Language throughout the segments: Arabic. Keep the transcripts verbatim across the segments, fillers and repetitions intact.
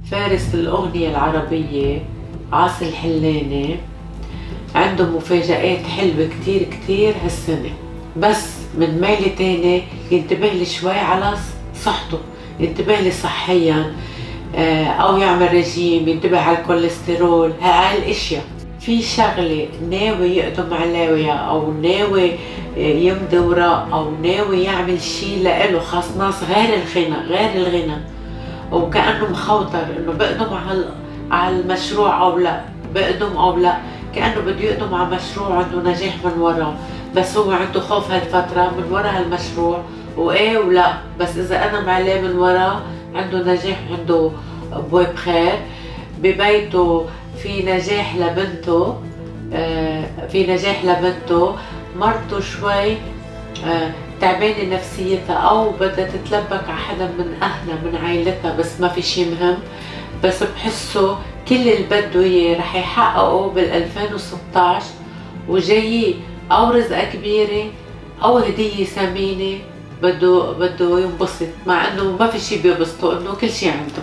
فارس الأغنية العربية عاصي الحلاني عنده مفاجآت حلوة كتير كتير هالسنة، بس من ميلة تاني ينتبه لي شوي على صحته، ينتبه لي صحيا أو يعمل رجيم، ينتبه على الكوليسترول، هاي الأشياء. في شغلة ناوي يقدم عليها أو ناوي يمضي وراء أو ناوي يعمل شي لإله خاص ناس غير الغنى غير الغنى وكأنه مخوطر إنه بقدم على على المشروع أو لا، بقدم أو لا، كأنه بده يقدم على مشروع عنده نجاح من وراه، بس هو عنده خوف هالفترة من ورا هالمشروع وإيه ولا، بس إذا قدم عليه من وراه عنده نجاح، عنده أبواب خير ببيته، في نجاح لبنته، في نجاح لبنته، مرته شوي تعبانة نفسيتها أو بدها تتلبك على حدا من أهلها من عائلتها، بس ما في شي مهم، بس بحسه كل اللي بده إياه رح يحققه بال ألفين وستطعش وجاي، أو رزقة كبيرة أو هدية ثمينة بده بده ينبسط، مع إنه ما في شي بيبسطه، إنه كل شي عنده.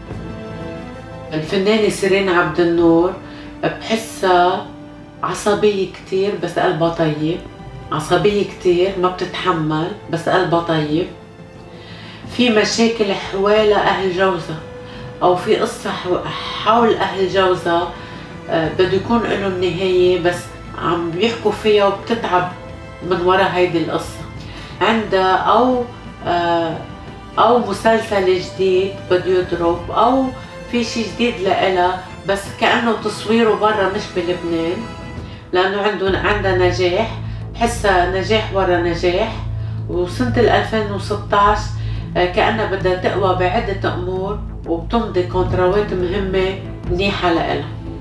الفنانة سيرين عبد النور بحسها عصبية كتير بس قلبها طيب، عصبية كتير ما بتتحمل بس قلبها طيب، في مشاكل حوالي أهل جوزها أو في قصة حول أهل جوزها بده يكون له النهاية، بس عم بيحكوا فيها وبتتعب من وراء هيدي القصة. عندها أو أو مسلسل جديد بده يضرب أو في شي جديد لإلها، بس كأنه تصويره برا مش بلبنان، لأنه عنده عندها نجاح، بحسها نجاح ورا نجاح، وسنة ألفين وستطعش كأنها بدها تقوى بعدة أمور وبتمضي كونتراوات مهمة منيحة لإلها.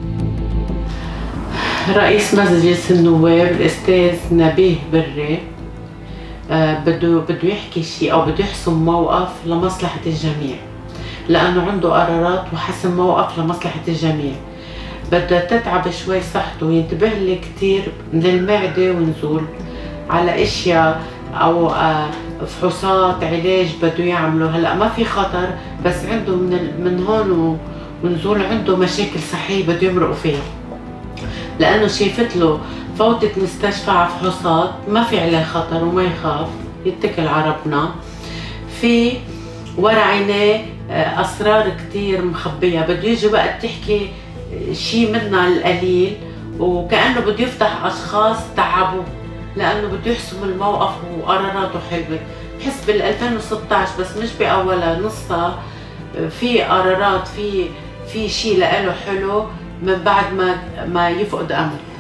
رئيس مجلس النواب الأستاذ نبيه بري بده بده يحكي شيء أو بده يحسم موقف لمصلحة الجميع، لأنه عنده قرارات وحسم موقف لمصلحة الجميع. بدها تتعب شوي صحته وينتبه لي كتير من المعدة ونزول على اشياء او فحوصات علاج بده يعمله. هلا ما في خطر، بس عنده من من هون ونزول عنده مشاكل صحية بده يمرقوا فيها، لأنه شايفت له فوتة مستشفى على فحوصات ما في عليه خطر وما يخاف، يتكل على ربنا. في ورا عينيه أسرار كتير مخبية، بده يجي وقت تحكي شي منها القليل وكأنه بده يفتح أشخاص تعبوه، لأنه بده يحسم الموقف وقراراته حلوة. بحس بال ألفين وستطعش بس مش بأولها نصها في قرارات، في في شي لإله حلو من بعد ما ما يفقد أمل.